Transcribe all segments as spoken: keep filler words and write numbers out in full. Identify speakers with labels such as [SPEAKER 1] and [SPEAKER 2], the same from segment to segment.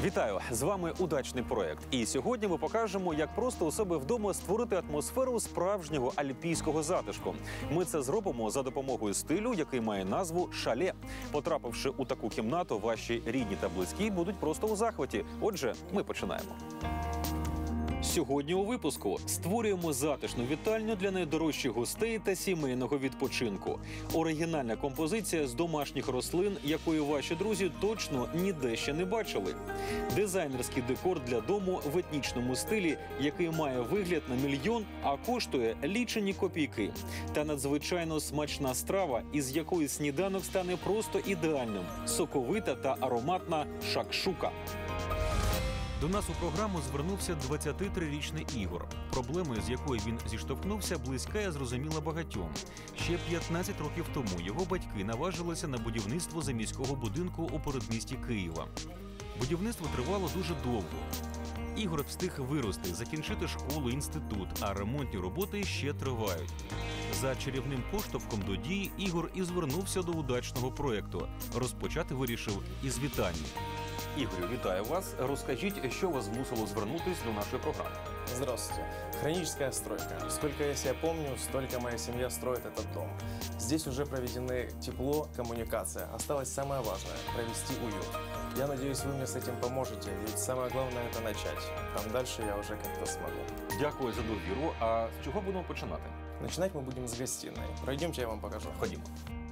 [SPEAKER 1] Вітаю! З вами «Удачний проєкт». І сьогодні ми покажемо, як просто у себе вдома створити атмосферу справжнього альпійського затишку. Ми це зробимо за допомогою стилю, який має назву «шале». Потрапивши у таку кімнату, ваші рідні та близькі будуть просто у захваті. Отже, ми починаємо. Сьогодні у випуску створюємо затишну вітальню для найдорожчих гостей та сімейного відпочинку. Оригінальна композиція з домашніх рослин, якої ваші друзі точно ніде ще не бачили. Дизайнерський декор для дому в етнічному стилі, який має вигляд на мільйон, а коштує лічені копійки. Та надзвичайно смачна страва, із якої сніданок стане просто ідеальним – соковита та ароматна шакшука. До нас у програму звернувся двадцятитрирічний Ігор. Проблемою, з якою він зіштовхнувся, близька і зрозуміла багатьом. Ще п'ятнадцять років тому його батьки наважилися на будівництво заміського будинку у передмісті Києва. Будівництво тривало дуже довго. Ігор встиг вирости, закінчити школу, інститут, а ремонтні роботи ще тривають. За чарівним поштовхом до дій Ігор і звернувся до удачного проєкту. Розпочати вирішив із вітальні. Ігорю, вітаю вас. Розкажіть, що вас змусило звернутись до нашої програми.
[SPEAKER 2] Здравствуйте. Хроническая стройка. Сколько я себя помню, столько моя семья строит этот дом. Здесь уже проведены тепло, коммуникация. Осталось самое важное – провести уют. Я надеюсь, вы мне с этим поможете, ведь самое главное – это начать. Там дальше я уже как-то смогу.
[SPEAKER 1] Дякую за довіру. А з чого будемо починати?
[SPEAKER 2] Начинать мы будем с гостиной. Пройдемте, я вам покажу.
[SPEAKER 1] Ходімо.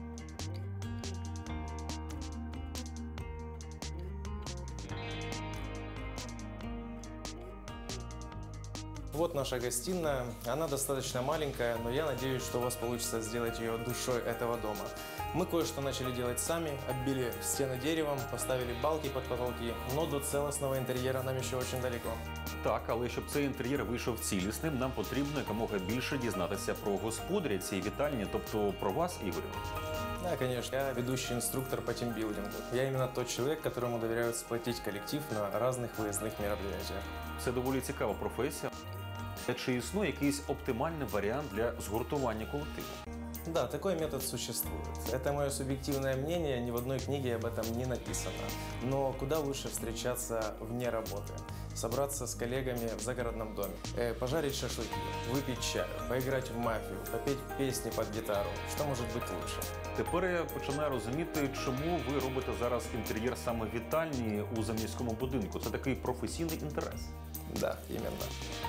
[SPEAKER 2] Вот наша гостиная. Она достаточно маленькая, но я надеюсь, что у вас получится сделать ее душой этого дома. Мы кое-что начали делать сами, оббили стены деревом, поставили балки под потолки, но до целостного интерьера нам еще очень далеко.
[SPEAKER 1] Так, але щоб цей інтер'єр вийшов цілісним, нам потрібно якомога більше дізнатися про господаря цієї вітальні, тобто про вас, Ігорю.
[SPEAKER 2] Да, конечно. Я ведущий инструктор по тимбилдингу. Я именно тот человек, которому доверяют сплотить коллектив на разных выездных мероприятиях.
[SPEAKER 1] Це доволі цікава професія. Чи існує якийсь оптимальний варіант для згуртування колективу?
[SPEAKER 2] Да, такой метод существует. Это мое субъективное мнение, ни в одной книге об этом не написано. Но куда лучше встречаться вне работы? Собраться с коллегами в загородном доме, э, пожарить шашлыки, выпить чаю, поиграть в мафию, попеть песни под гитару. Что может быть лучше?
[SPEAKER 1] Тепер я починаю розуміти, чому ви робите зараз інтер'єр саме вітальні у заміському будинку. Це такий професійний інтерес.
[SPEAKER 2] Да, именно.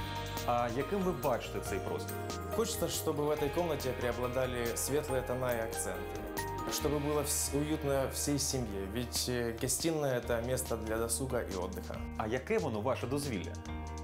[SPEAKER 1] А яким ви бачите цей простір?
[SPEAKER 2] Хочется, чтобы в этой комнате преобладали светлые тона и акценты. Чтобы было уютно всей семье, ведь гостиная – это место для досуга и отдыха.
[SPEAKER 1] А яке воно ваше дозвілля?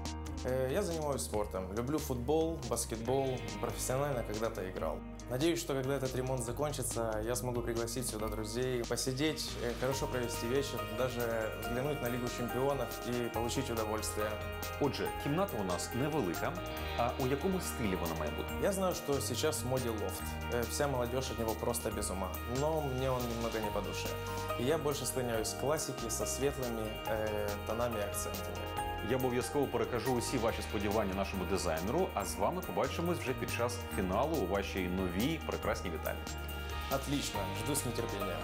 [SPEAKER 2] Я занимаюсь спортом. Люблю футбол, баскетбол, профессионально когда-то играл. Надеюсь, что когда этот ремонт закончится, я смогу пригласить сюда друзей, посидеть, хорошо провести вечер, даже взглянуть на Лигу чемпионов и получить удовольствие.
[SPEAKER 1] Отже, кімната у нас невелика, а у якому стилі вона має бути?
[SPEAKER 2] Я знаю, что сейчас в моде лофт. Вся молодежь от него просто без ума, но мне он немного не по душе. И я больше склоняюсь к классике со светлыми э, тонами и акцентами.
[SPEAKER 1] Я обов'язково перекажу усі ваші сподівання нашому дизайнеру, а з вами побачимось вже під час фіналу у вашій новій прекрасній вітальні.
[SPEAKER 2] Отлично, жду з нетерпінням.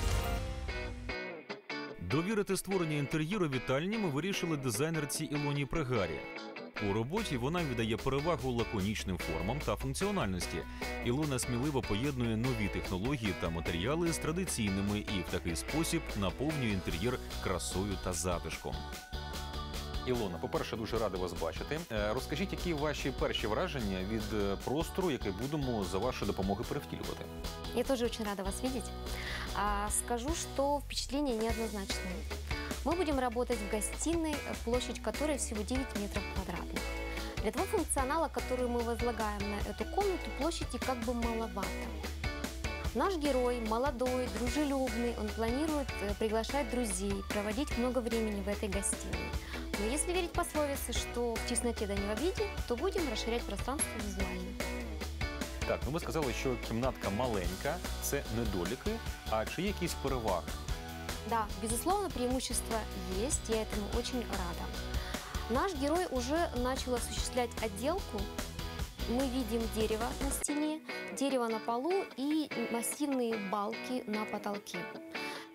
[SPEAKER 3] Довірити створення інтер'єру вітальні ми вирішили дизайнерці Ілоні Пригарі. У роботі вона віддає перевагу лаконічним формам та функціональності. Ілона сміливо поєднує нові технології та матеріали з традиційними і в такий спосіб наповнює інтер'єр красою та затишком.
[SPEAKER 1] Ілона, по-перше, дуже радий вас бачити. Розкажіть, які ваші перші враження від простору, який будемо за вашою допомогою перевтілювати?
[SPEAKER 4] Я тоже очень рада вас видеть. А, скажу, что впечатления неоднозначные. Мы будем работать в гостиной, площадь которой всего девять метров квадратных. Для того функционала, который мы возлагаем на эту комнату, площади как бы маловато. Наш герой молодой, дружелюбный, он планирует приглашать друзей, проводить много времени в этой гостиной. Но если верить пословице, что в тесноте да не в обиде, то будем расширять пространство визуально.
[SPEAKER 1] Так, ну ви сказали, що кімнатка маленька, це недоліки, а чи є якісь переваги?
[SPEAKER 4] Да, безусловно, преимущества есть, я этому очень рада. Наш герой уже начал осуществлять отделку. Мы видим дерево на стене, дерево на полу и массивные балки на потолке.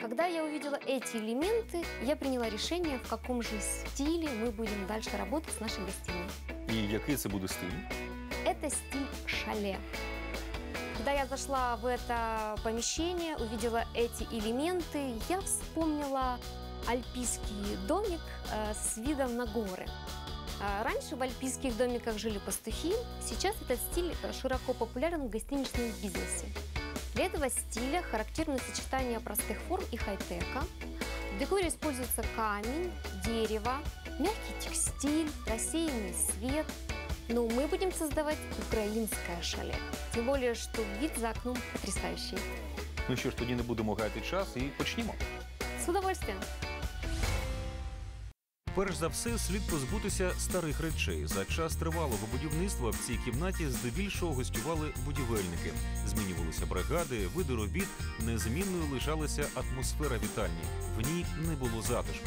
[SPEAKER 4] Когда я увидела эти элементы, я приняла решение, в каком же стиле мы будем дальше работать с нашей гостиной.
[SPEAKER 1] І який це буде стиль?
[SPEAKER 4] Это стиль шале. Когда я зашла в это помещение, увидела эти элементы, я вспомнила альпийский домик э, с видом на горы. А раньше в альпийских домиках жили пастухи, сейчас этот стиль широко популярен в гостиничном бизнесе. Для этого стиля характерно сочетание простых форм и хай-тека. В декоре используется камень, дерево, мягкий текстиль, рассеянный свет. Но мы будем создавать украинское шале. Тем более, что вид за окном потрясающий.
[SPEAKER 1] Ну що ж, тоді не будемо гаяти час і почнімо.
[SPEAKER 4] С удовольствием.
[SPEAKER 3] Перш за все, слід позбутися старих речей. За час тривалого будівництва в цій кімнаті здебільшого гостювали будівельники. Змінювалися бригади, види робіт, незмінною лишалася атмосфера вітальні. В ній не було затишку.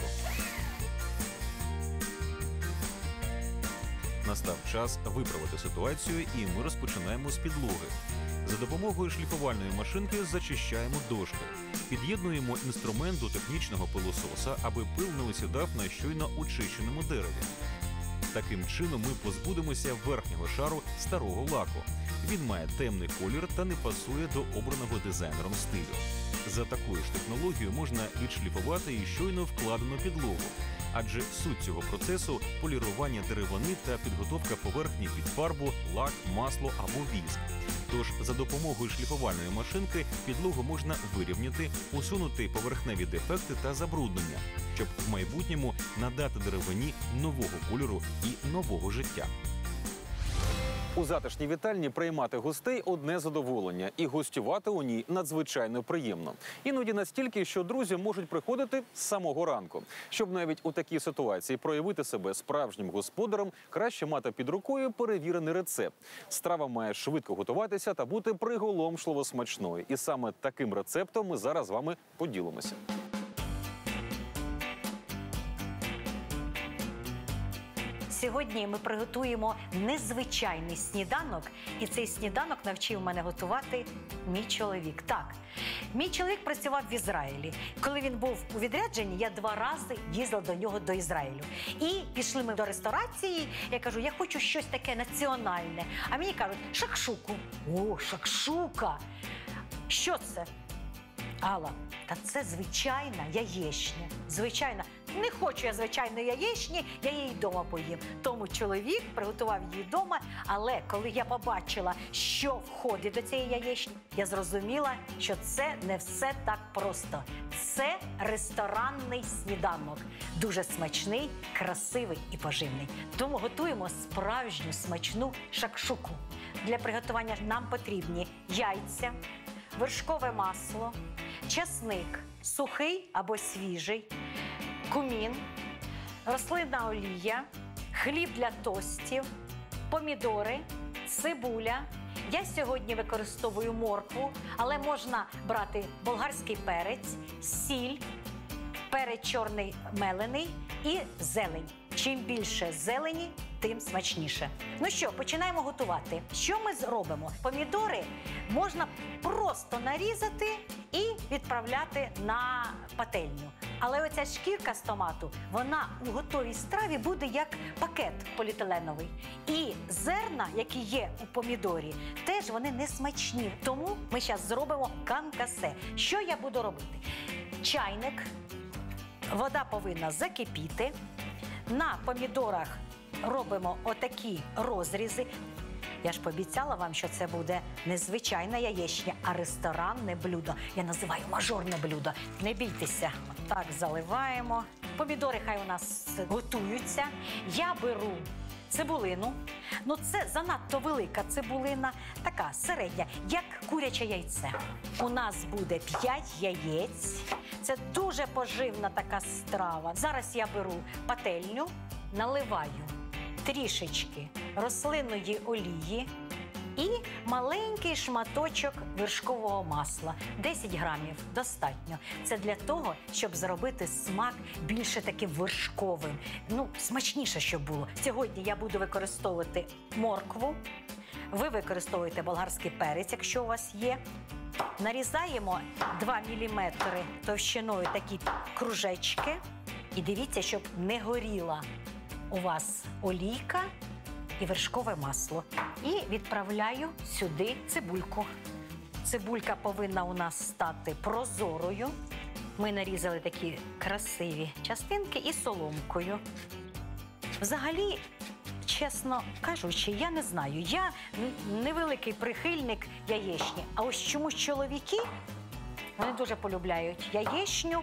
[SPEAKER 3] Настав час виправити ситуацію, і ми розпочинаємо з підлоги. За допомогою шліфувальної машинки зачищаємо дошки. Під'єднуємо інструмент до технічного пилососа, аби пил не осідав на щойно очищеному дереві. Таким чином ми позбудемося верхнього шару старого лаку. Він має темний колір та не пасує до обраного дизайнером стилю. За такою ж технологією можна відшліфувати і щойно вкладену підлогу. Адже суть цього процесу – полірування деревини та підготовка поверхні під фарбу, лак, масло або віск. Тож за допомогою шліфувальної машинки підлогу можна вирівняти, усунути поверхневі дефекти та забруднення, щоб в майбутньому надати деревині нового кольору і нового життя.
[SPEAKER 1] У затишній вітальні приймати гостей – одне задоволення. І гостювати у ній надзвичайно приємно. Іноді настільки, що друзі можуть приходити з самого ранку. Щоб навіть у такій ситуації проявити себе справжнім господарем, краще мати під рукою перевірений рецепт. Страва має швидко готуватися та бути приголомшливо смачною. І саме таким рецептом ми зараз з вами поділимося.
[SPEAKER 5] Сьогодні ми приготуємо незвичайний сніданок, і цей сніданок навчив мене готувати мій чоловік. Так, мій чоловік працював в Ізраїлі. Коли він був у відрядженні, я два рази їздила до нього до Ізраїлю. І пішли ми до ресторації, я кажу, я хочу щось таке національне. А мені кажуть, шакшуку. О, шакшука! Що це? Алла, та це звичайна яєчня. Звичайна. Не хочу я звичайної яєчні, я її вдома поїм. Тому чоловік приготував її вдома, але коли я побачила, що входить до цієї яєчні, я зрозуміла, що це не все так просто. Це ресторанний сніданок. Дуже смачний, красивий і поживний. Тому готуємо справжню смачну шакшуку. Для приготування нам потрібні яйця, вершкове масло, часник, сухий або свіжий, кумін, рослинна олія, хліб для тостів, помідори, цибуля. Я сьогодні використовую моркву, але можна брати болгарський перець, сіль, перець чорний мелений і зелень. Чим більше зелені, тим смачніше. Ну що, починаємо готувати. Що ми зробимо? Помідори можна просто нарізати і відправляти на пательню. Але оця шкірка з томату, вона у готовій страві буде як пакет поліетиленовий. І зерна, які є у помідорі, теж вони не смачні. Тому ми зараз зробимо канкасе. Що я буду робити? Чайник, вода повинна закипіти. На помідорах робимо отакі розрізи. Я ж пообіцяла вам, що це буде не звичайна яєчня, а ресторанне блюдо. Я називаю мажорне блюдо. Не бійтеся. Так, заливаємо. Помідори хай у нас готуються. Я беру цибулину. Ну, це занадто велика цибулина, така середня, як куряче яйце. У нас буде п'ять яєць. Це дуже поживна така страва. Зараз я беру пательню, наливаю трішечки рослинної олії і маленький шматочок вершкового масла. десять грамів достатньо. Це для того, щоб зробити смак більше таким вершковим. Ну, смачніше, щоб було. Сьогодні я буду використовувати моркву. Ви використовуєте болгарський перець, якщо у вас є. Нарізаємо два міліметри товщиною такі кружечки. І дивіться, щоб не горіла у вас олійка і вершкове масло. І відправляю сюди цибульку. Цибулька повинна у нас стати прозорою. Ми нарізали такі красиві частинки і соломкою. Взагалі, чесно кажучи, я не знаю. Я невеликий прихильник яєчні. А ось чомусь чоловіки, вони дуже полюбляють яєчню,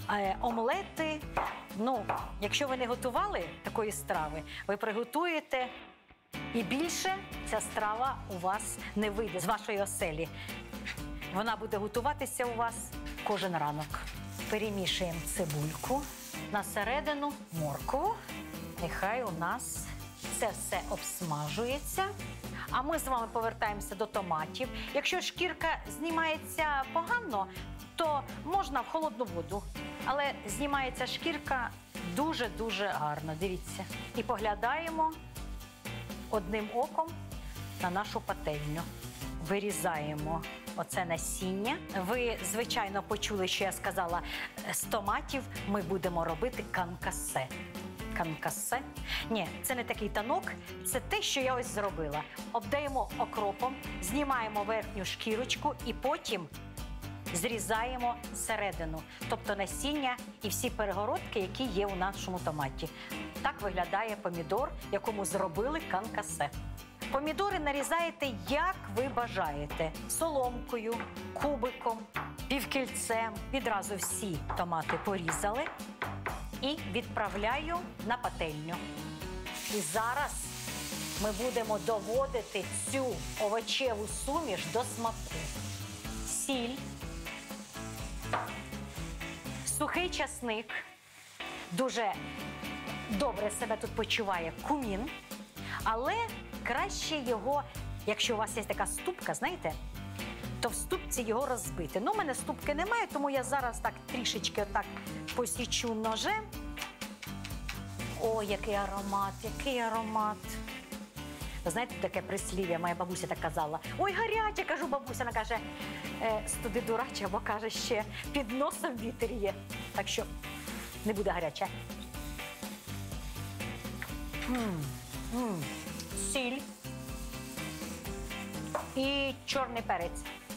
[SPEAKER 5] омлети. Ну, якщо ви не готували такої страви, ви приготуєте, і більше ця страва у вас не вийде з вашої оселі. Вона буде готуватися у вас кожен ранок. Перемішуємо цибульку на середину моркву. Нехай у нас це все обсмажується. А ми з вами повертаємося до томатів. Якщо шкірка знімається погано, то можна в холодну воду. Але знімається шкірка дуже-дуже гарно. Дивіться. І поглядаємо одним оком на нашу пательню. Вирізаємо оце насіння. Ви, звичайно, почули, що я сказала, з томатів ми будемо робити канкасе. Канкасе? Ні, це не такий танок, це те, що я ось зробила. Обдаємо окропом, знімаємо верхню шкірочку і потім зрізаємо середину, тобто насіння і всі перегородки, які є у нашому томаті. Так виглядає помідор, якому зробили канкасе. Помідори нарізаєте, як ви бажаєте. Соломкою, кубиком, півкільцем. Відразу всі томати порізали і відправляю на пательню. І зараз ми будемо доводити цю овочеву суміш до смаку. Сіль, сухий часник, дуже добре себе тут почуває кумін, але краще його, якщо у вас є така ступка, знаєте, то в ступці його розбити. Ну, у мене ступки немає, тому я зараз так трішечки отак посічу ножем. О, який аромат, який аромат. Ви знаєте, таке прислів'я, моя бабуся так казала. Ой, гаряче, кажу, бабуся, вона каже, е, студи дурача, бо каже, ще під носом вітер є. Так що не буде гаряче. М-м, м-м. Сіль і чорний перець.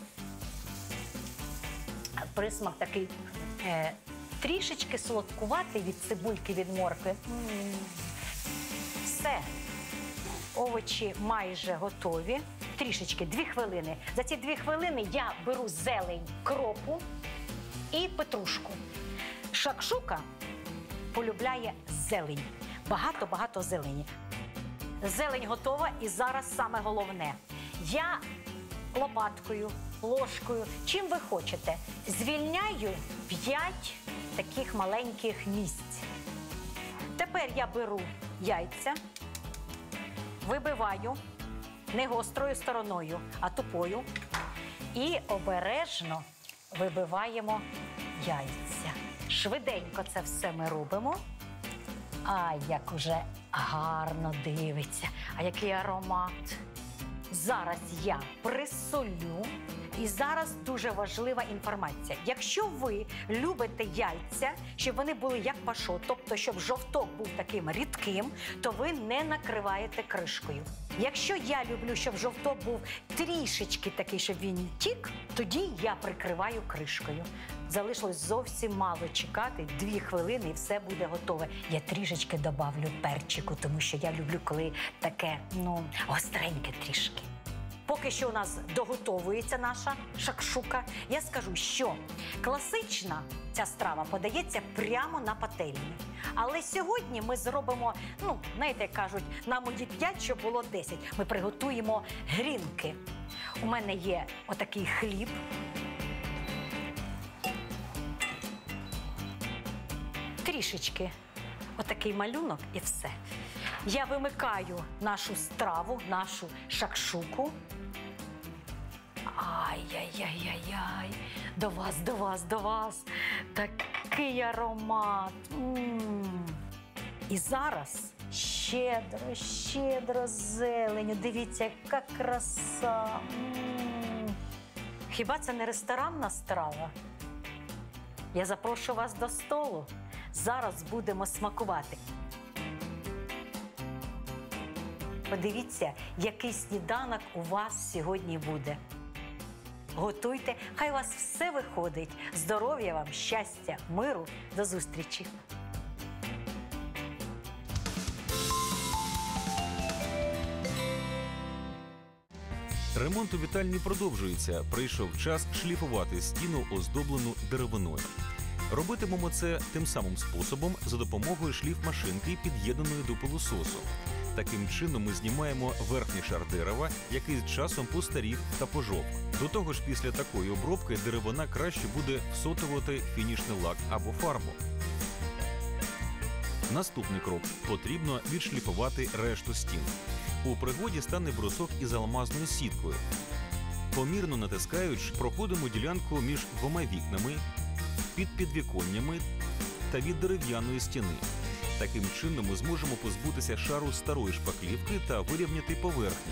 [SPEAKER 5] Присмак такий е, трішечки солодкуватий від цибульки, від моркви. М-м. Все. Овочі майже готові. Трішечки, дві хвилини. За ці дві хвилини я беру зелень, кропу і петрушку. Шакшука полюбляє зелень. Багато-багато зелені. Зелень готова, і зараз саме головне. Я лопаткою, ложкою, чим ви хочете, звільняю п'ять таких маленьких місць. Тепер я беру яйця, вибиваю не гострою стороною, а тупою. І обережно вибиваємо яйця. Швиденько це все ми робимо. А як уже гарно дивиться, а який аромат. Зараз я присолю. І зараз дуже важлива інформація. Якщо ви любите яйця, щоб вони були як пашот, тобто щоб жовток був таким рідким, то ви не накриваєте кришкою. Якщо я люблю, щоб жовток був трішечки такий, щоб він тік, тоді я прикриваю кришкою. Залишилось зовсім мало чекати, дві хвилини і все буде готове. Я трішечки добавлю перчику, тому що я люблю, коли таке, ну, гостреньке трішки. Поки що у нас доготовується наша шакшука, я скажу, що класична ця страва подається прямо на пательні. Але сьогодні ми зробимо, ну, знаєте, як кажуть, нам мої п'ять, щоб було десять. Ми приготуємо грінки. У мене є отакий хліб. Трішечки отакий малюнок і все. Я вимикаю нашу страву, нашу шакшуку. Ай-яй-яй-яй-яй, до вас, до вас, до вас. Такий аромат. М-м. І зараз щедро, щедро зеленю. Дивіться, яка краса. М-м. Хіба це не ресторанна страва? Я запрошую вас до столу. Зараз будемо смакувати. Подивіться, який сніданок у вас сьогодні буде. Готуйте, хай у вас все виходить. Здоров'я вам, щастя, миру. До зустрічі!
[SPEAKER 3] Ремонт у вітальні продовжується. Прийшов час шліфувати стіну, оздоблену деревиною. Робитимемо це тим самим способом за допомогою шліфмашинки, під'єднаної до пилососу. Таким чином ми знімаємо верхній шар дерева, який з часом постарів та пожовк. До того ж, після такої обробки деревина краще буде всотувати фінішний лак або фарбу. Наступний крок – потрібно відшліфувати решту стін. У пригоді стане брусок із алмазною сіткою. Помірно натискаючи, проходимо ділянку між двома вікнами, під підвіконнями та від дерев'яної стіни. Таким чином ми зможемо позбутися шару старої шпаклівки та вирівняти поверхні.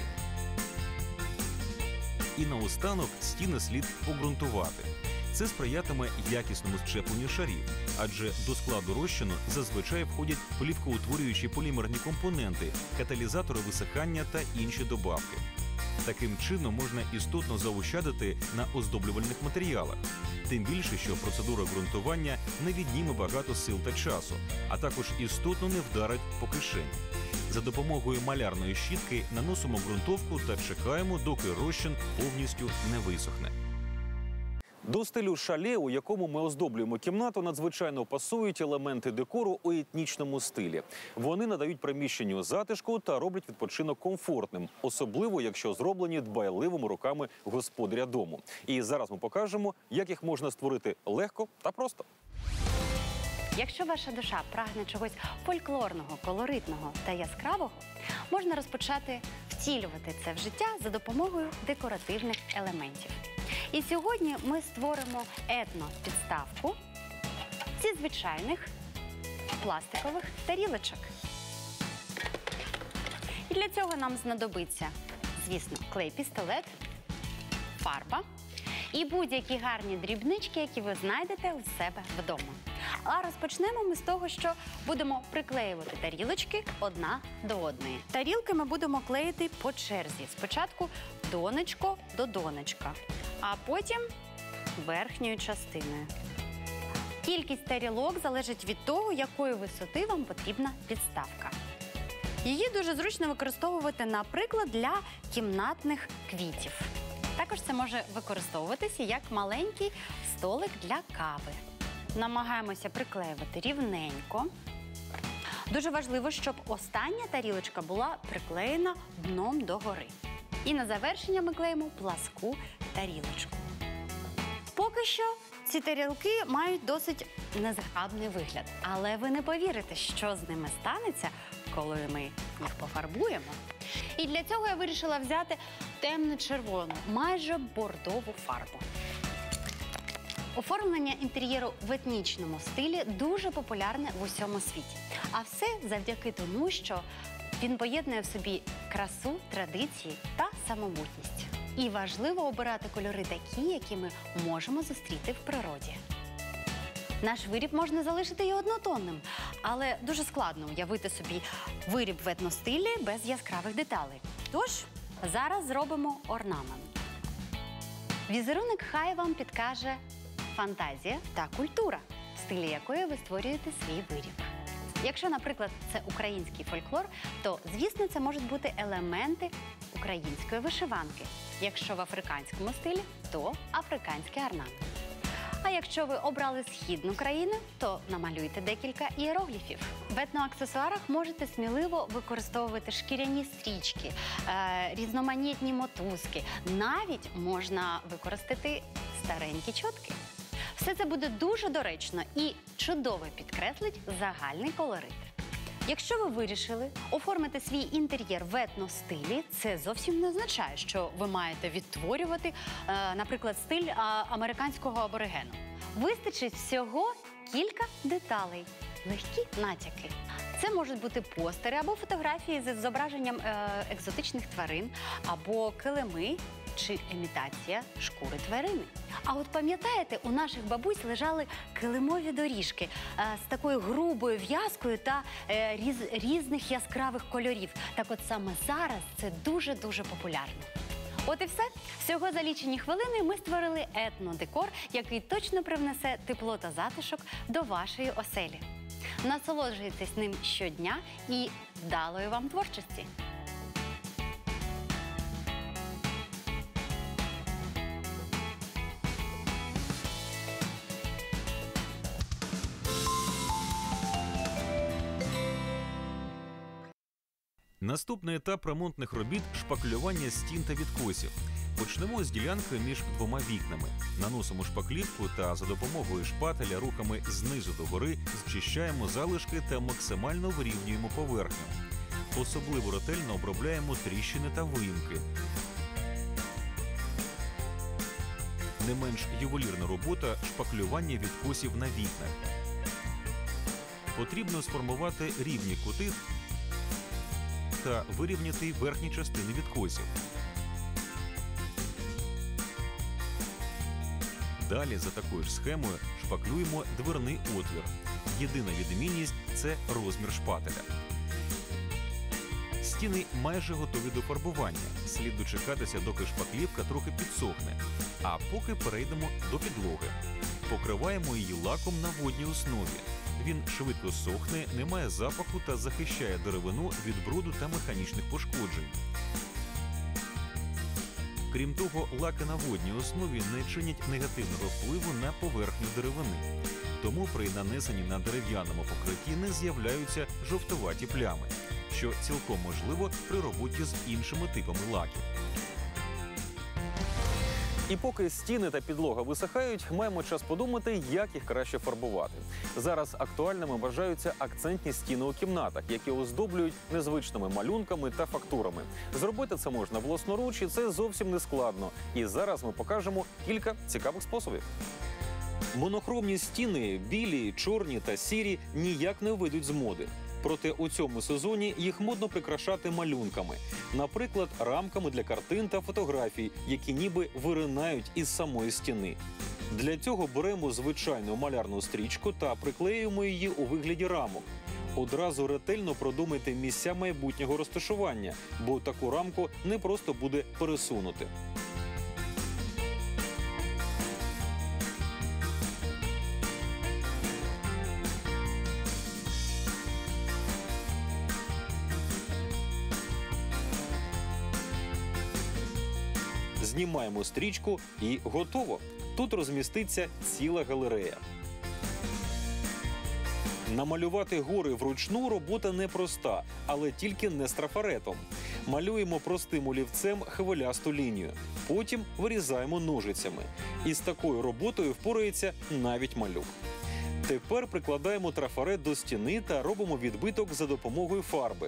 [SPEAKER 3] І наостанок стіни слід погрунтувати. Це сприятиме якісному щепленню шарів, адже до складу розчину зазвичай входять плівкоутворюючі полімерні компоненти, каталізатори висихання та інші добавки. Таким чином можна істотно заощадити на оздоблювальних матеріалах. Тим більше, що процедура ґрунтування не відніме багато сил та часу, а також істотно не вдарить по кишені. За допомогою малярної щітки наносимо ґрунтовку та чекаємо, доки розчин повністю не висохне.
[SPEAKER 1] До стилю шале, у якому ми оздоблюємо кімнату, надзвичайно пасують елементи декору у етнічному стилі. Вони надають приміщенню затишку та роблять відпочинок комфортним, особливо якщо зроблені дбайливими руками господаря дому. І зараз ми покажемо, як їх можна створити легко та просто.
[SPEAKER 6] Якщо ваша душа прагне чогось фольклорного, колоритного та яскравого, можна розпочати втілювати це в життя за допомогою декоративних елементів. І сьогодні ми створимо етно-підставку зі звичайних пластикових тарілочок. І для цього нам знадобиться, звісно, клей-пістолет, фарба і будь-які гарні дрібнички, які ви знайдете у себе вдома. А розпочнемо ми з того, що будемо приклеювати тарілочки одна до одної. Тарілки ми будемо клеїти по черзі. Спочатку донечко до донечка, а потім верхньою частиною. Кількість тарілок залежить від того, якої висоти вам потрібна підставка. Її дуже зручно використовувати, наприклад, для кімнатних квітів. Також це може використовуватися як маленький столик для кави. Намагаємося приклеювати рівненько. Дуже важливо, щоб остання тарілочка була приклеєна дном догори. І на завершення ми клеїмо пласку тарілочку. Поки що ці тарілки мають досить незахабний вигляд. Але ви не повірите, що з ними станеться, коли ми їх пофарбуємо. І для цього я вирішила взяти темно-червону, майже бордову фарбу. Оформлення інтер'єру в етнічному стилі дуже популярне в усьому світі. А все завдяки тому, що він поєднує в собі красу, традиції та самобутність. І важливо обирати кольори такі, які ми можемо зустріти в природі. Наш виріб можна залишити і однотонним, але дуже складно уявити собі виріб в етностилі без яскравих деталей. Тож, зараз зробимо орнамент. Візерунок хай вам підкаже фантазія та культура, в стилі якої ви створюєте свій виріб. Якщо, наприклад, це український фольклор, то, звісно, це можуть бути елементи української вишиванки. Якщо в африканському стилі, то африканський орнамент. А якщо ви обрали східну країну, то намалюйте декілька ієрогліфів. В етноаксесуарах можете сміливо використовувати шкіряні стрічки, е, різноманітні мотузки. Навіть можна використати старенькі чотки. Все це буде дуже доречно і чудово підкреслить загальний колорит. Якщо ви вирішили оформити свій інтер'єр в етностилі, це зовсім не означає, що ви маєте відтворювати, е, наприклад, стиль е, американського аборигену. Вистачить всього кілька деталей, легкі натяки. Це можуть бути постери або фотографії з зображенням е, екзотичних тварин, або килими чи імітація шкури тварини. А от пам'ятаєте, у наших бабусь лежали килимові доріжки е, з такою грубою в'язкою та е, різ, різних яскравих кольорів. Так от саме зараз це дуже-дуже популярно. От і все. Всього за лічені хвилини ми створили етнодекор, який точно привнесе тепло та затишок до вашої оселі. Насолоджуйтесь ним щодня і вдалої вам творчості!
[SPEAKER 3] Наступний етап ремонтних робіт – шпаклювання стін та відкосів. Почнемо з ділянки між двома вікнами. Наносимо шпаклівку та за допомогою шпателя рухами знизу до гори зчищаємо залишки та максимально вирівнюємо поверхню. Особливо ретельно обробляємо тріщини та виїмки. Не менш ювелірна робота – шпаклювання відкосів на вікнах. Потрібно сформувати рівні кути та вирівняти верхні частини відкосів. Далі за такою ж схемою шпаклюємо дверний отвір. Єдина відмінність – це розмір шпателя. Стіни майже готові до фарбування. Слід дочекатися, доки шпаклівка трохи підсохне. А поки перейдемо до підлоги. Покриваємо її лаком на водній основі. Він швидко сохне, не має запаху та захищає деревину від бруду та механічних пошкоджень. Крім того, лаки на водній основі не чинять негативного впливу на поверхню деревини. Тому при нанесенні на дерев'яному покритті не з'являються жовтуваті плями, що цілком можливо при роботі з іншими типами лаків.
[SPEAKER 1] І поки стіни та підлога висихають, маємо час подумати, як їх краще фарбувати. Зараз актуальними вважаються акцентні стіни у кімнатах, які оздоблюють незвичними малюнками та фактурами. Зробити це можна власноруч, і це зовсім не складно. І зараз ми покажемо кілька цікавих способів. Монохромні стіни, білі, чорні та сірі, ніяк не вийдуть з моди. Проте у цьому сезоні їх модно прикрашати малюнками. Наприклад, рамками для картин та фотографій, які ніби виринають із самої стіни. Для цього беремо звичайну малярну стрічку та приклеюємо її у вигляді рамок. Одразу ретельно продумайте місця майбутнього розташування, бо таку рамку не просто буде пересунути. Знімаємо стрічку і готово. Тут розміститься ціла галерея. Намалювати гори вручну робота непроста, але тільки не з трафаретом. Малюємо простим олівцем хвилясту лінію. Потім вирізаємо ножицями. І з такою роботою впорається навіть малюк. Тепер прикладаємо трафарет до стіни та робимо відбиток за допомогою фарби.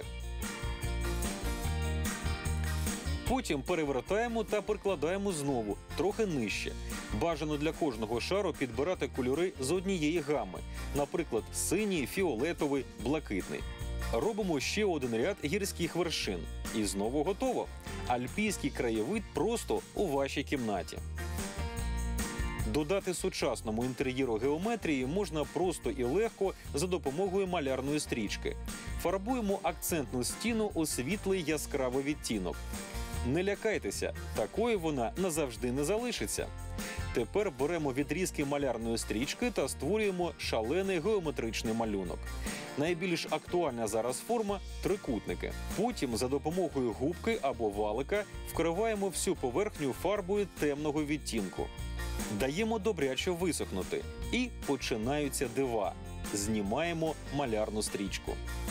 [SPEAKER 1] Потім перевертаємо та прикладаємо знову, трохи нижче. Бажано для кожного шару підбирати кольори з однієї гами. Наприклад, синій, фіолетовий, блакитний. Робимо ще один ряд гірських вершин. І знову готово. Альпійський краєвид просто у вашій кімнаті. Додати сучасному інтер'єру геометрії можна просто і легко за допомогою малярної стрічки. Фарбуємо акцентну стіну у світлий яскравий відтінок. Не лякайтеся, такою вона назавжди не залишиться. Тепер беремо відрізки малярної стрічки та створюємо шалений геометричний малюнок. Найбільш актуальна зараз форма – трикутники. Потім за допомогою губки або валика вкриваємо всю поверхню фарбою темного відтінку. Даємо добряче висохнути. І починаються дива. Знімаємо малярну стрічку.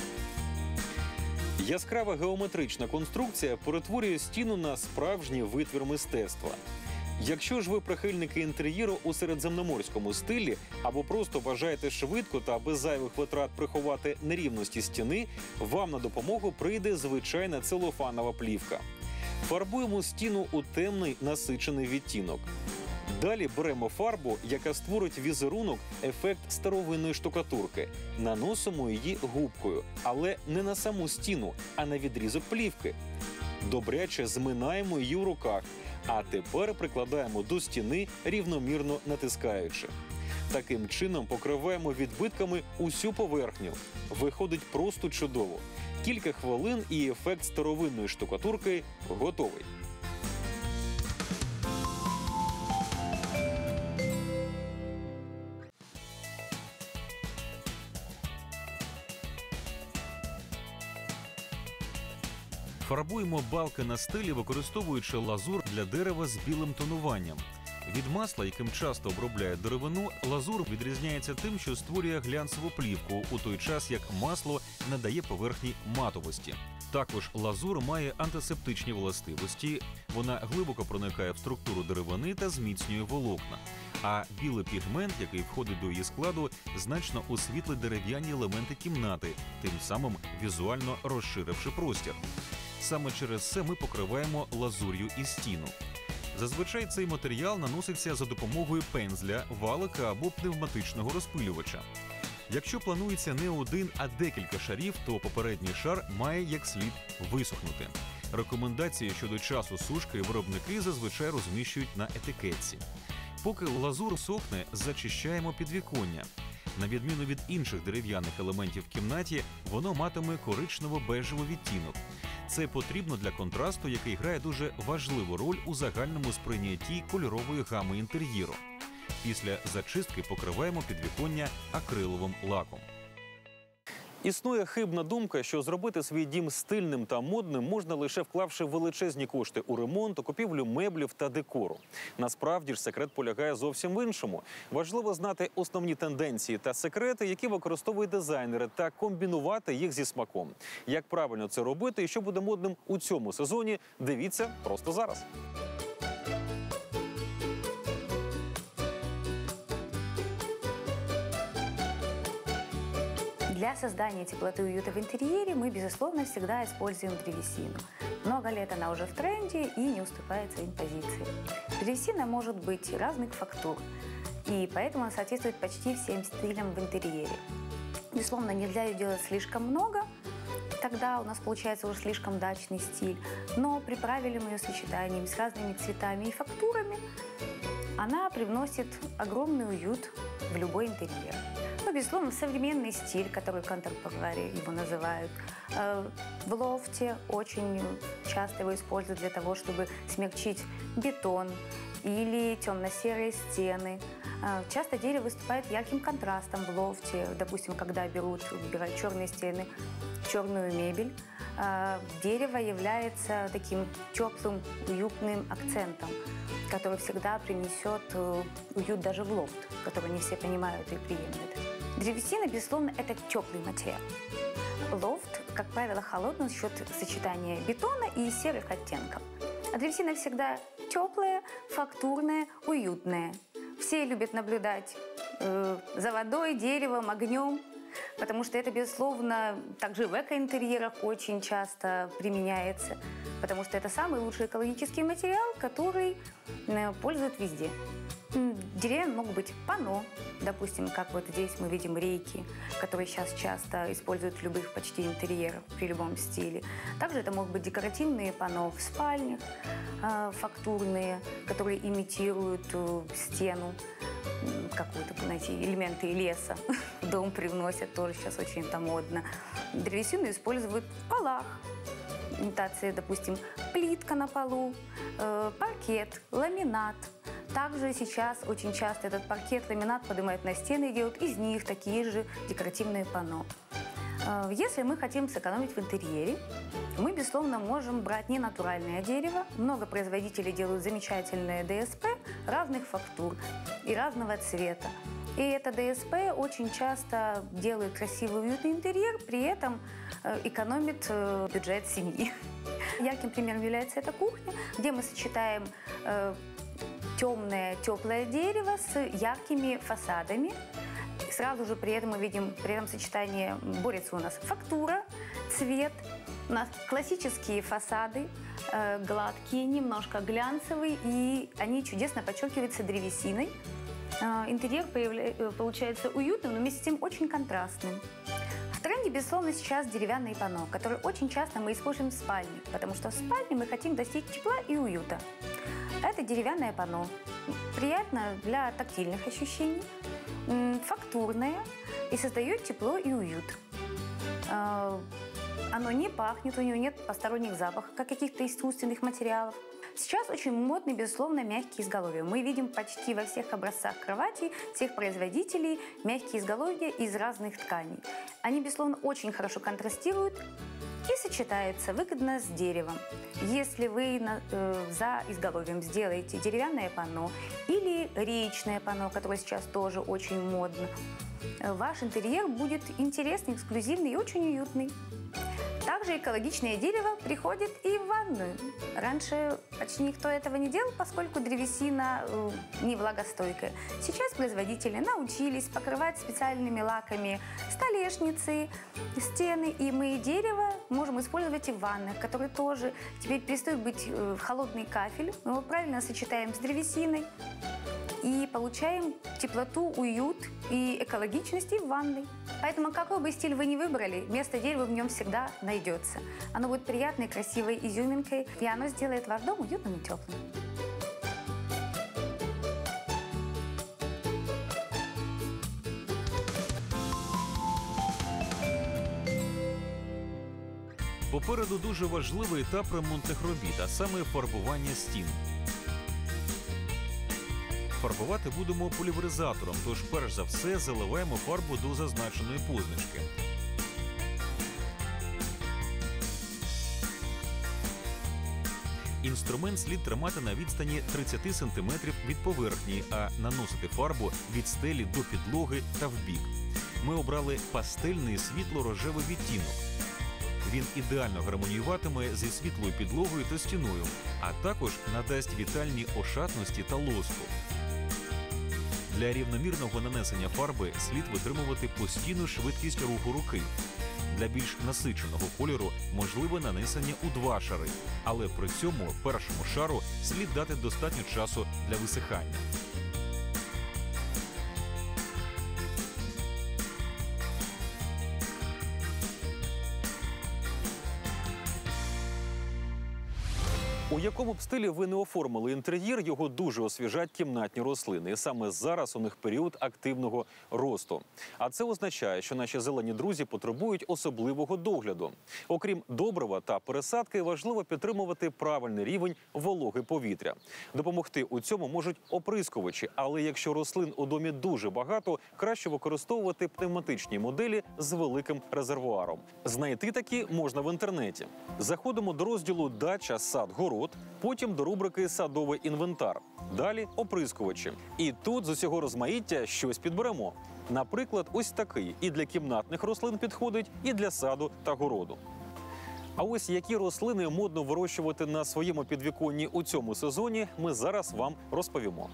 [SPEAKER 1] Яскрава геометрична конструкція перетворює стіну на справжній витвір мистецтва. Якщо ж ви прихильники інтер'єру у середземноморському стилі або просто бажаєте швидко та без зайвих витрат приховати нерівності стіни, вам на допомогу прийде звичайна целофанова плівка. Фарбуємо стіну у темний насичений відтінок. Далі беремо фарбу, яка створить візерунок, ефект старовинної штукатурки. Наносимо її губкою, але не на саму стіну, а на відрізок плівки. Добряче зминаємо її в руках, а тепер прикладаємо до стіни, рівномірно натискаючи. Таким чином покриваємо відбитками усю поверхню. Виходить просто чудово. Кілька хвилин і ефект старовинної штукатурки готовий.
[SPEAKER 3] Фарбуємо балки на стелі, використовуючи лазур для дерева з білим тонуванням. Від масла, яким часто обробляє деревину, лазур відрізняється тим, що створює глянцеву плівку, у той час як масло надає поверхні матовості. Також лазур має антисептичні властивості, вона глибоко проникає в структуру деревини та зміцнює волокна. А білий пігмент, який входить до її складу, значно освітлить дерев'яні елементи кімнати, тим самим візуально розширивши простір. Саме через це ми покриваємо лазур'ю і стіну. Зазвичай цей матеріал наноситься за допомогою пензля, валика або пневматичного розпилювача. Якщо планується не один, а декілька шарів, то попередній шар має як слід висохнути. Рекомендації щодо часу сушки виробники зазвичай розміщують на етикетці. Поки лазур сохне, зачищаємо підвіконня. На відміну від інших дерев'яних елементів в кімнаті, воно матиме коричнево-бежевий відтінок. Це потрібно для контрасту, який грає дуже важливу роль у загальному сприйнятті кольорової гами інтер'єру. Після зачистки покриваємо підвіконня акриловим лаком.
[SPEAKER 1] Існує хибна думка, що зробити свій дім стильним та модним можна лише вклавши величезні кошти у ремонт, у купівлю меблів та декору. Насправді ж секрет полягає зовсім в іншому. Важливо знати основні тенденції та секрети, які використовують дизайнери, та комбінувати їх зі смаком. Як правильно це робити і що буде модним у цьому сезоні, дивіться просто зараз.
[SPEAKER 7] Для создания теплоты и уюта в интерьере мы, безусловно, всегда используем древесину. Много лет она уже в тренде и не уступает своим позициям. Древесина может быть разных фактур, и поэтому она соответствует почти всем стилям в интерьере. Безусловно, нельзя ее делать слишком много, тогда у нас получается уже слишком дачный стиль. Но при правильном ее сочетании с разными цветами и фактурами она привносит огромный уют в любой интерьер. Ну, безусловно, современный стиль, который контемпорари его называют. В лофте очень часто его используют для того, чтобы смягчить бетон или темно-серые стены. Часто дерево выступает ярким контрастом в лофте. Допустим, когда берут, убирают черные стены, черную мебель, дерево является таким теплым, уютным акцентом, который всегда принесет уют даже в лофт, который не все понимают и приемлют. Древесина, безусловно, это теплый материал. Лофт, как правило, холодный за счет сочетания бетона и серых оттенков. А древесина всегда теплая, фактурная, уютная. Все любят наблюдать э, за водой, деревом, огнем, потому что это, безусловно, также в экоинтерьерах очень часто применяется, потому что это самый лучший экологический материал, который э, пользуют везде. Деревья могут быть панно, допустим, как вот здесь мы видим рейки, которые сейчас часто используют в любых почти интерьерах, при любом стиле. Также это могут быть декоративные панно в спальнях, э, фактурные, которые имитируют э, стену, какую-то, знаете, элементы леса в дом привносят, тоже сейчас очень это модно. Древесину используют в полах. Имитация, допустим, плитка на полу, э, паркет, ламинат. Также сейчас очень часто этот паркет, ламинат поднимают на стены и делают из них такие же декоративные панно. Если мы хотим сэкономить в интерьере, мы, безусловно, можем брать ненатуральное дерево. Много производителей делают замечательное ДСП разных фактур и разного цвета. И это ДСП очень часто делает красивый уютный интерьер, при этом экономит бюджет семьи. Ярким примером является эта кухня, где мы сочетаем темное, теплое дерево с яркими фасадами. Сразу же при этом мы видим, при этом сочетании борется у нас фактура, цвет, у нас классические фасады, э, гладкие, немножко глянцевые, и они чудесно подчеркиваются древесиной. Э, интерьер появля... получается уютным, но вместе с тем очень контрастным. В тренде, безусловно, сейчас деревянные панно, которые очень часто мы используем в спальне, потому что в спальне мы хотим достичь тепла и уюта. Это деревянное панно. Приятно для тактильных ощущений, фактурное и создает тепло и уют. Оно не пахнет, у него нет посторонних запахов, как каких-то искусственных материалов. Сейчас очень модны, безусловно, мягкие изголовья. Мы видим почти во всех образцах кровати всех производителей мягкие изголовья из разных тканей. Они, безусловно, очень хорошо контрастируют и сочетаются выгодно с деревом. Если вы э, за изголовьем сделаете деревянное панно или реечное панно, которое сейчас тоже очень модно, ваш интерьер будет интересный, эксклюзивный и очень уютный. Также экологичное дерево приходит и в ванную. Раньше почти никто этого не делал, поскольку древесина э, не влагостойкая. Сейчас производители научились покрывать специальными лаками столешницы, стены, и мы дерево можем использовать и в ваннах, которые тоже теперь перестают быть э, холодный кафель. Мы его правильно сочетаем с древесиной и получаем теплоту, уют и экологичность и в ванной. Поэтому какой бы стиль вы ни выбрали, место дерева в нем всегда найдется. Оно будет приятной, красивой изюминкой, и оно сделает ваш дом уютным и теплым.
[SPEAKER 3] Попереду дуже важливий етап ремонтних робіт, а саме фарбування стін. Фарбувати будемо полімеризатором, тож перш за все заливаємо фарбу до зазначеної позначки. Інструмент слід тримати на відстані тридцять сантиметрів від поверхні, а наносити фарбу від стелі до підлоги та вбік. Ми обрали пастельний світло-рожевий відтінок. Він ідеально гармоніюватиме зі світлою підлогою та стіною, а також надасть вітальні ошатності та лоску. Для рівномірного нанесення фарби слід витримувати постійну швидкість руху руки. Для більш насиченого кольору можливе нанесення у два шари, але при цьому першому шару слід дати достатньо часу для висихання.
[SPEAKER 1] У якому б стилі ви не оформили інтер'єр, його дуже освіжать кімнатні рослини. І саме зараз у них період активного росту. А це означає, що наші зелені друзі потребують особливого догляду. Окрім добрива та пересадки, важливо підтримувати правильний рівень вологи повітря. Допомогти у цьому можуть оприскувачі, але якщо рослин у домі дуже багато, краще використовувати пневматичні моделі з великим резервуаром. Знайти такі можна в інтернеті. Заходимо до розділу «Дача, сад, город», потім до рубрики «Садовий інвентар». Далі оприскувачі. І тут з усього розмаїття щось підберемо. Наприклад, ось такий і для кімнатних рослин підходить, і для саду та городу. А ось які рослини модно вирощувати на своєму підвіконні у цьому сезоні, ми зараз вам розповімо.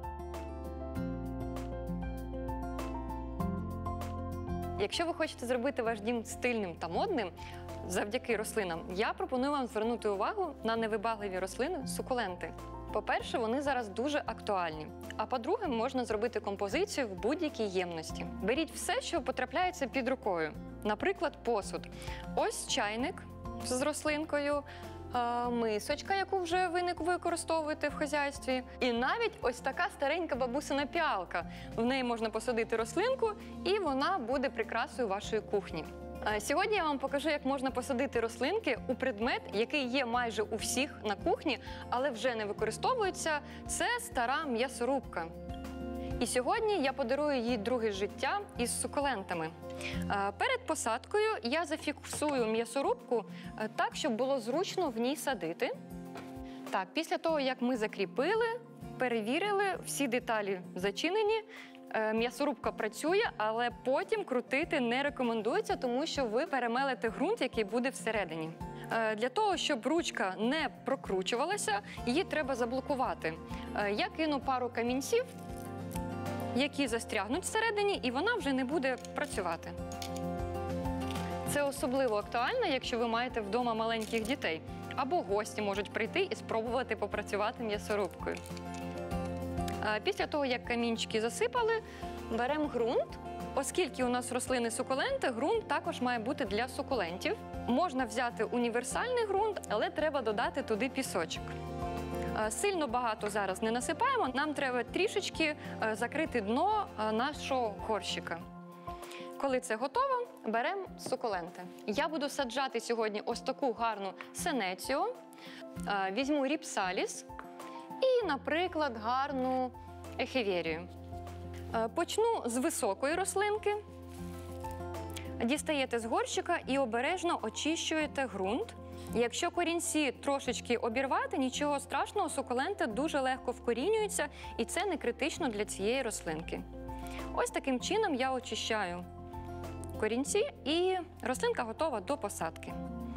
[SPEAKER 8] Якщо ви хочете зробити ваш дім стильним та модним завдяки рослинам, я пропоную вам звернути увагу на невибагливі рослини – сукуленти. По-перше, вони зараз дуже актуальні. А по-друге, можна зробити композицію в будь-якій ємності. Беріть все, що потрапляється під рукою. Наприклад, посуд. Ось чайник з рослинкою, мисочка, яку вже ви не використовуєте в хазяйстві. І навіть ось така старенька бабусина піалка. В неї можна посадити рослинку, і вона буде прикрасою вашої кухні. Сьогодні я вам покажу, як можна посадити рослинки у предмет, який є майже у всіх на кухні, але вже не використовується. Це стара м'ясорубка. І сьогодні я подарую їй друге життя із сукулентами. Перед посадкою я зафіксую м'ясорубку так, щоб було зручно в ній садити. Так, після того, як ми закріпили, перевірили, всі деталі зачинені, м'ясорубка працює, але потім крутити не рекомендується, тому що ви перемелите ґрунт, який буде всередині. Для того, щоб ручка не прокручувалася, її треба заблокувати. Я кину пару камінців які застрягнуть всередині, і вона вже не буде працювати. Це особливо актуально, якщо ви маєте вдома маленьких дітей, або гості можуть прийти і спробувати попрацювати м'ясорубкою. Після того, як камінчики засипали, беремо ґрунт. Оскільки у нас рослини сукуленти, ґрунт також має бути для сукулентів. Можна взяти універсальний ґрунт, але треба додати туди пісочок. Сильно багато зараз не насипаємо, нам треба трішечки закрити дно нашого горщика. Коли це готово, беремо сукуленти. Я буду саджати сьогодні ось таку гарну сенецію, візьму ріпсаліс і, наприклад, гарну ехіверію. Почну з високої рослинки. Дістаєте з горщика і обережно очищуєте ґрунт. Якщо корінці трошечки обірвати, нічого страшного, сукуленти дуже легко вкорінюються, і це не критично для цієї рослинки. Ось таким чином я очищаю корінці, і рослинка готова до посадки.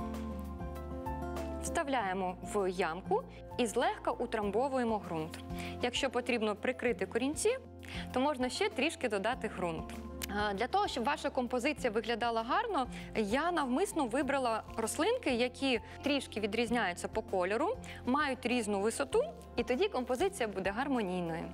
[SPEAKER 8] Вставляємо в ямку і злегка утрамбовуємо ґрунт. Якщо потрібно прикрити корінці, то можна ще трішки додати ґрунт. Для того, щоб ваша композиція виглядала гарно, я навмисно вибрала рослинки, які трішки відрізняються по кольору, мають різну висоту, і тоді композиція буде гармонійною.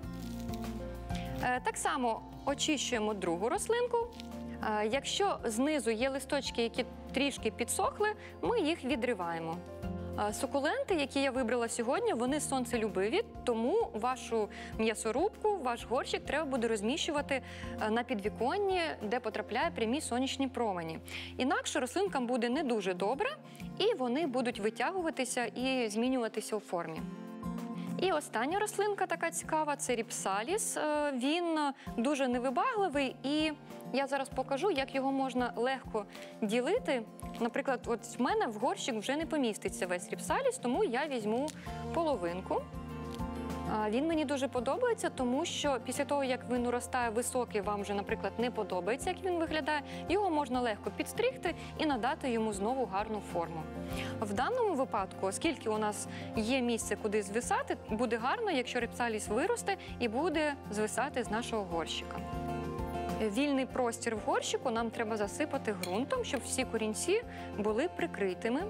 [SPEAKER 8] Так само очищуємо другу рослинку. Якщо знизу є листочки, які трішки підсохли, ми їх відриваємо. Сукуленти, які я вибрала сьогодні, вони сонцелюбиві, тому вашу м'ясорубку, ваш горщик треба буде розміщувати на підвіконні, де потрапляє прямі сонячні промені. Інакше рослинкам буде не дуже добре, і вони будуть витягуватися і змінюватися у формі. І остання рослинка така цікава – це ріпсаліс. Він дуже невибагливий, і я зараз покажу, як його можна легко ділити. Наприклад, от в мене в горщик вже не поміститься весь ріпсаліс, тому я візьму половинку. Він мені дуже подобається, тому що після того, як він уростає високий, вам вже, наприклад, не подобається, як він виглядає, його можна легко підстригти і надати йому знову гарну форму. В даному випадку, оскільки у нас є місце, куди звисати, буде гарно, якщо ріпсаліс виросте і буде звисати з нашого горщика. Вільний простір в горщику нам треба засипати ґрунтом, щоб всі корінці були прикритими.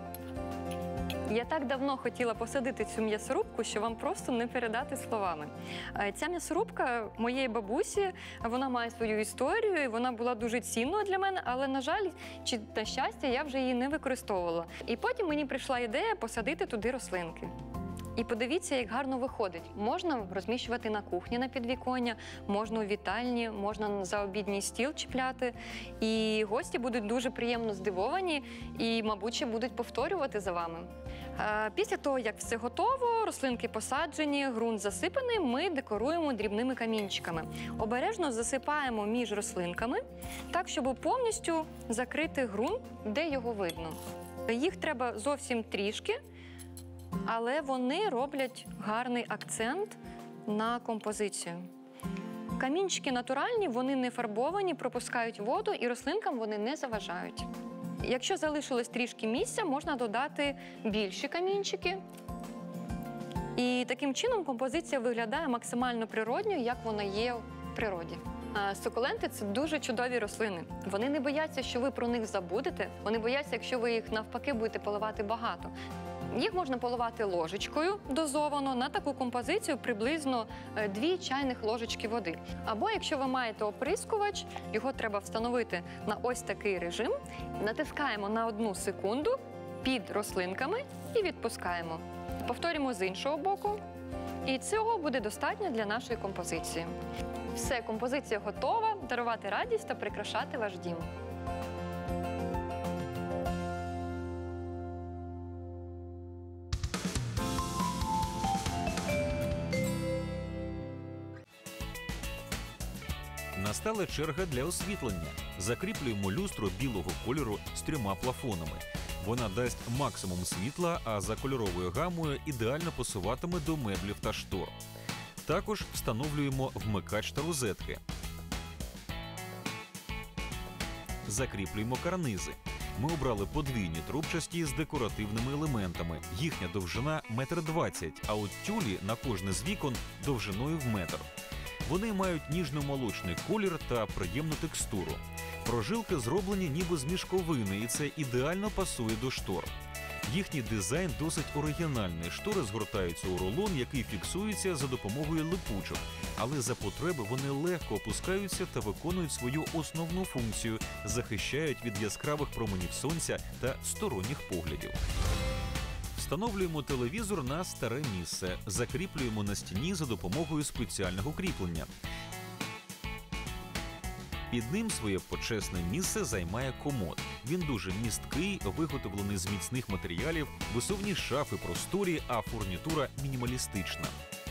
[SPEAKER 8] Я так давно хотіла посадити цю м'ясорубку, що вам просто не передати словами. Ця м'ясорубка моєї бабусі, вона має свою історію, і вона була дуже цінною для мене, але, на жаль, чи на щастя, я вже її не використовувала. І потім мені прийшла ідея посадити туди рослинки. І подивіться, як гарно виходить. Можна розміщувати на кухні на підвіконня, можна у вітальні, можна за обідній стіл чіпляти. І гості будуть дуже приємно здивовані і, мабуть, ще будуть повторювати за вами. Після того, як все готово, рослинки посаджені, ґрунт засипаний, ми декоруємо дрібними камінчиками. Обережно засипаємо між рослинками, так, щоб повністю закрити ґрунт, де його видно. Їх треба зовсім трішки, але вони роблять гарний акцент на композицію. Камінчики натуральні, вони не фарбовані, пропускають воду, і рослинкам вони не заважають. Якщо залишилось трішки місця, можна додати більші камінчики. І таким чином композиція виглядає максимально природньою, як вона є в природі. Сукуленти – це дуже чудові рослини. Вони не бояться, що ви про них забудете. Вони бояться, якщо ви їх навпаки будете поливати багато. Їх можна поливати ложечкою дозовано, на таку композицію приблизно дві чайних ложечки води. Або якщо ви маєте оприскувач, його треба встановити на ось такий режим. Натискаємо на одну секунду під рослинками і відпускаємо. Повторюємо з іншого боку. І цього буде достатньо для нашої композиції. Все, композиція готова, дарувати радість та прикрашати ваш дім.
[SPEAKER 3] Настала черга для освітлення. Закріплюємо люстру білого кольору з трьома плафонами. Вона дасть максимум світла, а за кольоровою гамою ідеально пасуватиме до меблів та штор. Також встановлюємо вмикач та розетки. Закріплюємо карнизи. Ми обрали подвійні трубчасті з декоративними елементами. Їхня довжина – метр двадцять, а от тюлі на кожне з вікон довжиною в метр. Вони мають ніжно-молочний колір та приємну текстуру. Прожилки зроблені ніби з мішковини, і це ідеально пасує до штор. Їхній дизайн досить оригінальний. Штори згортаються у рулон, який фіксується за допомогою липучок. Але за потреби вони легко опускаються та виконують свою основну функцію – захищають від яскравих променів сонця та сторонніх поглядів. Встановлюємо телевізор на старе місце. Закріплюємо на стіні за допомогою спеціального кріплення. Під ним своє почесне місце займає комод. Він дуже місткий, виготовлений з міцних матеріалів, висувні шафи просторі, а фурнітура мінімалістична.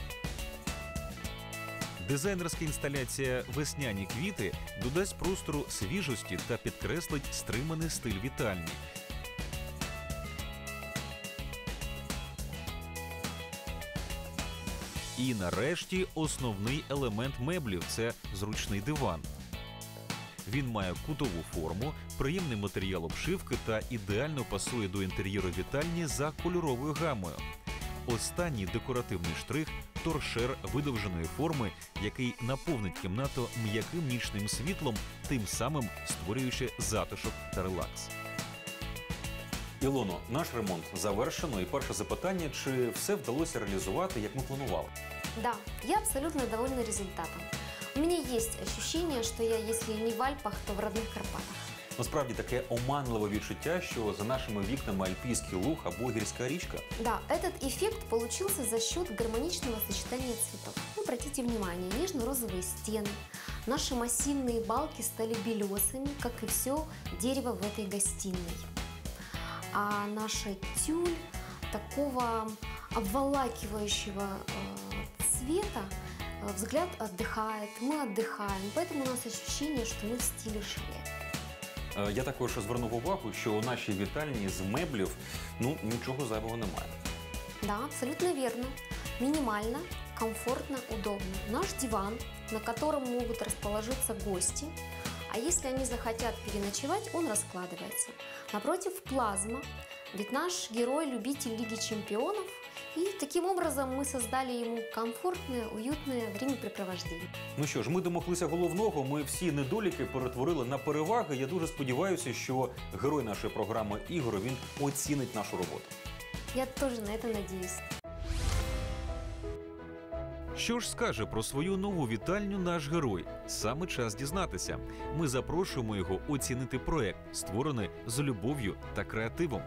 [SPEAKER 3] Дизайнерська інсталяція «Весняні квіти» додасть простору свіжості та підкреслить стриманий стиль вітальні. І нарешті основний елемент меблів – це зручний диван. Він має кутову форму, приємний матеріал обшивки та ідеально пасує до інтер'єру вітальні за кольоровою гамою. Останній декоративний штрих – торшер видовженої форми, який наповнить кімнату м'яким нічним світлом, тим самим створюючи затишок та релакс.
[SPEAKER 1] Ілоно, наш ремонт завершено. І перше запитання, чи все вдалося реалізувати, як ми планували?
[SPEAKER 4] Да, я абсолютно довольна результатом. У меня есть ощущение, что я, если не в Альпах, то в родных Карпатах.
[SPEAKER 1] Насправді таке оманливе відчуття, що за нашими вікнами Альпійський луг або гірська річка.
[SPEAKER 4] Да, этот эффект получился за счет гармоничного сочетания цветов. Ну, обратите внимание, нежно-розовые стены. Наши массивные балки стали белесыми, как и все дерево в этой гостиной. А наша тюль такого обволакивающего э, цвета, э, взгляд отдыхает, мы отдыхаем. Поэтому у нас ощущение, что мы в стиле шале.
[SPEAKER 1] Я також звернув увагу, що у нашій вітальні з меблів ну, нічого зайвого немає.
[SPEAKER 4] Да, абсолютно верно. Минимально, комфортно, удобно. Наш диван, на котором могут расположиться гости, а если они захотят переночевать, он раскладывается. Напротив, плазма, ведь наш герой – любитель Лиги чемпионов, и таким образом мы создали ему комфортное, уютное времяпрепровождение.
[SPEAKER 1] Ну що ж, ми домоглися головного, ми всі недоліки перетворили на переваги. Я дуже сподіваюся, що герой нашої програми Ігор, він оцінить нашу роботу.
[SPEAKER 4] Я тоже на это надеюсь.
[SPEAKER 3] Що ж скаже про свою нову вітальню наш герой? Саме час дізнатися. Ми запрошуємо його оцінити проект, створений з любов'ю та креативом.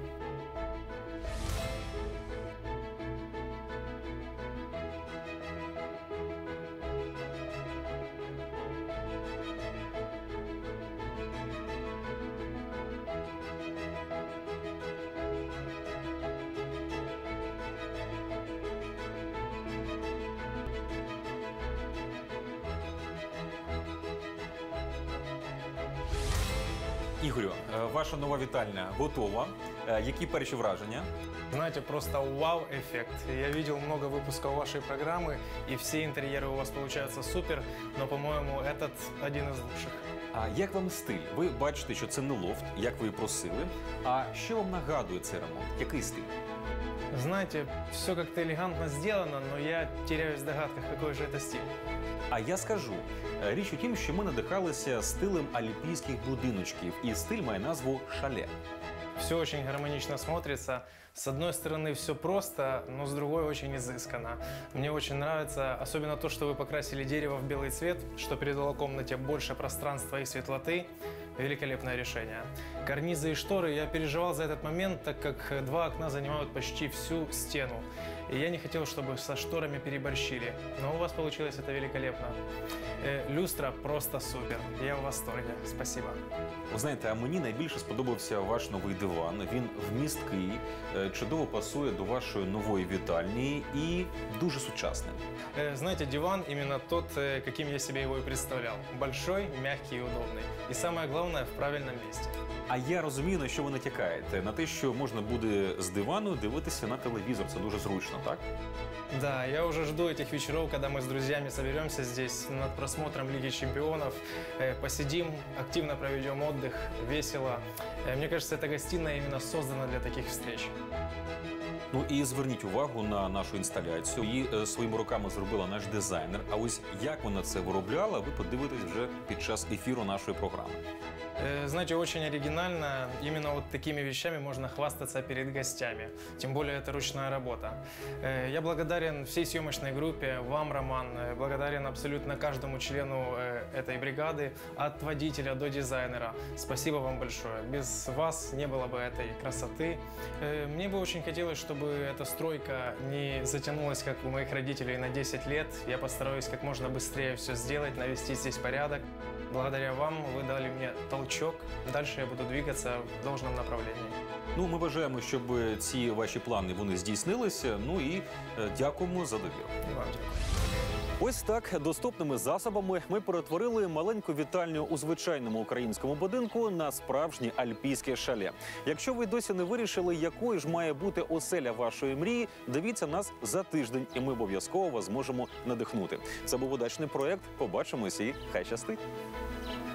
[SPEAKER 1] Ігорю, ваша нова вітальня готова. Які перші враження?
[SPEAKER 2] Знаете, просто вау-эффект. Я видел много выпусков вашей программы, и все интерьеры у вас получаются супер, но, по-моему, этот один из лучших.
[SPEAKER 1] А як вам стиль? Ви бачите, що це не лофт, як ви і просили. А що вам нагадує цей ремонт? Який стиль?
[SPEAKER 2] Знаете, все как-то элегантно сделано, но я теряюсь в догадках, какой же это стиль.
[SPEAKER 1] А я скажу. Річ у тім, що ми надихалися стилем альпійських будиночків, і стиль має назву «Шале».
[SPEAKER 2] Все очень гармонично смотрится. С одной стороны, все просто, но с другой очень изысканно. Мне очень нравится, особенно то, что вы покрасили дерево в белый цвет, что придало комнате больше пространства и светлоты. Великолепное решение. Карнизы и шторы, я переживал за этот момент, так как два окна занимают почти всю стену. И я не хотел, чтобы со шторами переборщили. Но у вас получилось это великолепно. Э, люстра просто супер. Я в восторге. Спасибо.
[SPEAKER 1] Ви знаєте, а мені найбільше сподобався ваш новий диван. Він вмісткий, чудово пасує до вашої нової вітальні і дуже сучасний.
[SPEAKER 2] Э, знаете, диван именно тот, каким я себе его и представлял. Большой, мягкий и удобный. И самое главное, главное в правильном месте.
[SPEAKER 3] А я розумію, на що ви натякаєте. На те, що можна буде з дивану дивитися на телевізор. Це дуже зручно, так?
[SPEAKER 2] Да, я уже жду этих вечеров, когда мы с друзьями соберемся здесь над просмотром Лиги Чемпионов, э, посидим, активно проведем отдых, весело. Э, Мне кажется, эта гостиная именно создана для таких встреч.
[SPEAKER 3] Ну і зверніть увагу на нашу інсталяцію. Її е, своїми руками зробила наш дизайнер. А ось як вона це виробляла, ви подивитесь вже під час ефіру нашої програми.
[SPEAKER 2] Э, Знаете, очень оригинально. Именно вот такими вещами можно хвастаться перед гостями. Тем более это ручная работа. Э, Я благодарен всей съемочной группе, вам, Роман. э, Благодарен абсолютно каждому члену э, этой бригады, от водителя до дизайнера. Спасибо вам большое. Без вас не было бы этой красоты. Э, Мне бы очень хотелось, чтобы эта стройка не затянулась, как у моих родителей, на десять лет. Я постараюсь как можно быстрее все сделать, навести здесь порядок. Благодаря вам вы дали мне толчок. Дальше я буду двигаться в должном направлении.
[SPEAKER 3] Ну, ми бажаємо, щоб ці ваші плани вони здійснилися. Ну і е, дякуємо за довіру.
[SPEAKER 2] И вам дякую.
[SPEAKER 1] Ось так доступними засобами ми перетворили маленьку вітальню у звичайному українському будинку на справжнє альпійське шале. Якщо ви досі не вирішили, якою ж має бути оселя вашої мрії, дивіться нас за тиждень, і ми обов'язково вас зможемо надихнути. Це був удачний проєкт. Побачимось і хай щастить!